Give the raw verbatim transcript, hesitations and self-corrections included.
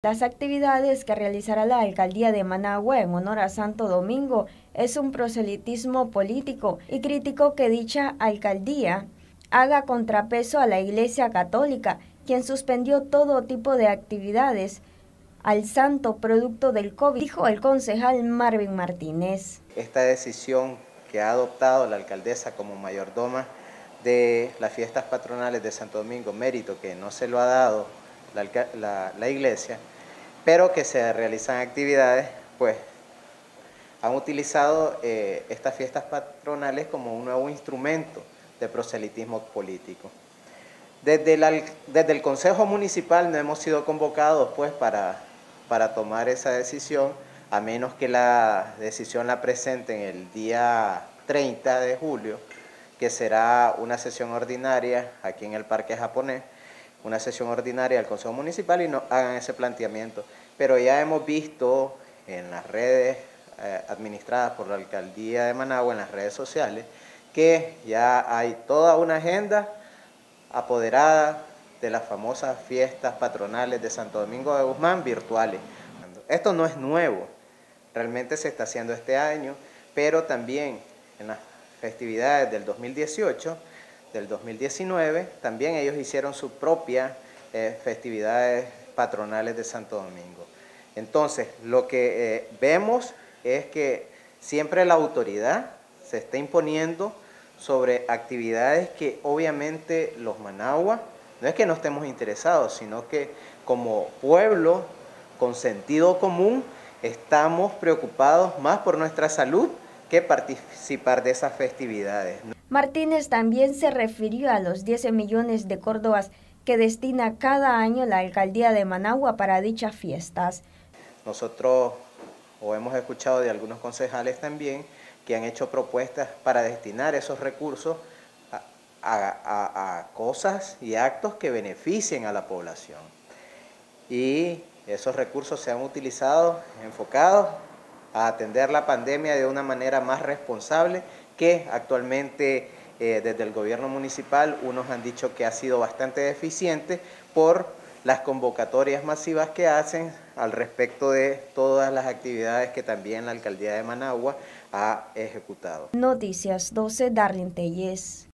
Las actividades que realizará la alcaldía de Managua en honor a Santo Domingo es un proselitismo político y criticó que dicha alcaldía haga contrapeso a la Iglesia Católica, quien suspendió todo tipo de actividades al santo producto del COVID, dijo el concejal Marvin Martínez. Esta decisión que ha adoptado la alcaldesa como mayordoma de las fiestas patronales de Santo Domingo, mérito que no se lo ha dado la, la, la iglesia, pero que se realizan actividades, pues han utilizado eh, estas fiestas patronales como un nuevo instrumento de proselitismo político. Desde, la, desde el Consejo Municipal no hemos sido convocados pues, para, para tomar esa decisión, a menos que la decisión la presenten el día treinta de julio, que será una sesión ordinaria aquí en el Parque Japonés, una sesión ordinaria del Consejo Municipal y no hagan ese planteamiento. Pero ya hemos visto en las redes eh, administradas por la Alcaldía de Managua, en las redes sociales, que ya hay toda una agenda apoderada de las famosas fiestas patronales de Santo Domingo de Guzmán virtuales. Esto no es nuevo, realmente se está haciendo este año, pero también en las festividades del dos mil dieciocho, del dos mil diecinueve, también ellos hicieron sus propias eh, festividades patronales de Santo Domingo. Entonces, lo que eh, vemos es que siempre la autoridad se está imponiendo sobre actividades que obviamente los Managua, no es que no estemos interesados, sino que como pueblo con sentido común estamos preocupados más por nuestra salud que participar de esas festividades. Martínez también se refirió a los diez millones de córdobas que destina cada año la alcaldía de Managua para dichas fiestas. Nosotros, o hemos escuchado de algunos concejales también, que han hecho propuestas para destinar esos recursos a, a, a, a cosas y actos que beneficien a la población. Y esos recursos se han utilizado, enfocados a atender la pandemia de una manera más responsable que actualmente eh, desde el gobierno municipal unos han dicho que ha sido bastante deficiente por las convocatorias masivas que hacen al respecto de todas las actividades que también la alcaldía de Managua ha ejecutado. Noticias doce, Darlene Telles.